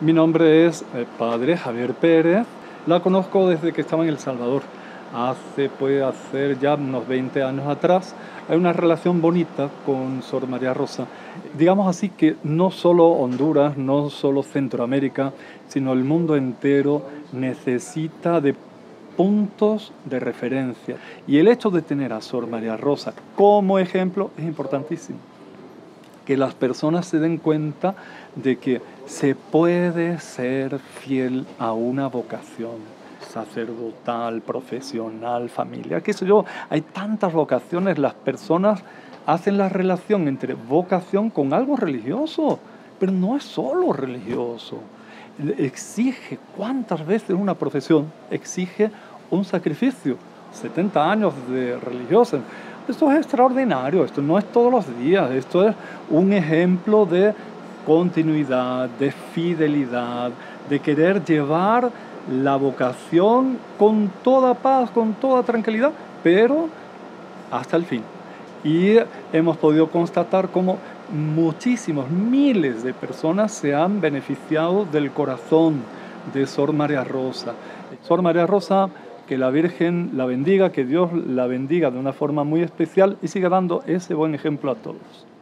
Mi nombre es Padre Javier Pérez. La conozco desde que estaba en El Salvador. Puede hacer ya unos 20 años atrás. Hay una relación bonita con Sor María Rosa. Digamos así que no solo Honduras, no solo Centroamérica, sino el mundo entero necesita de puntos de referencia. Y el hecho de tener a Sor María Rosa como ejemplo es importantísimo. Que las personas se den cuenta de que se puede ser fiel a una vocación sacerdotal, profesional, familiar, qué sé yo. Hay tantas vocaciones, las personas hacen la relación entre vocación con algo religioso, pero no es solo religioso. Exige, ¿cuántas veces una profesión exige un sacrificio? 70 años de religiosa. Esto es extraordinario, esto no es todos los días, esto es un ejemplo de continuidad, de fidelidad, de querer llevar la vocación con toda paz, con toda tranquilidad, pero hasta el fin. Y hemos podido constatar cómo muchísimos, miles de personas se han beneficiado del corazón de Sor María Rosa. Sor María Rosa, que la Virgen la bendiga, que Dios la bendiga de una forma muy especial y siga dando ese buen ejemplo a todos.